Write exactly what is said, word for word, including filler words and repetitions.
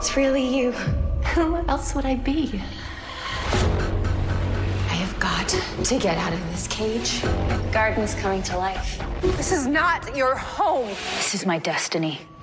It's really you. Who else would I be? I have got to get out of this cage. The garden's coming to life. This is not your home. This is my destiny.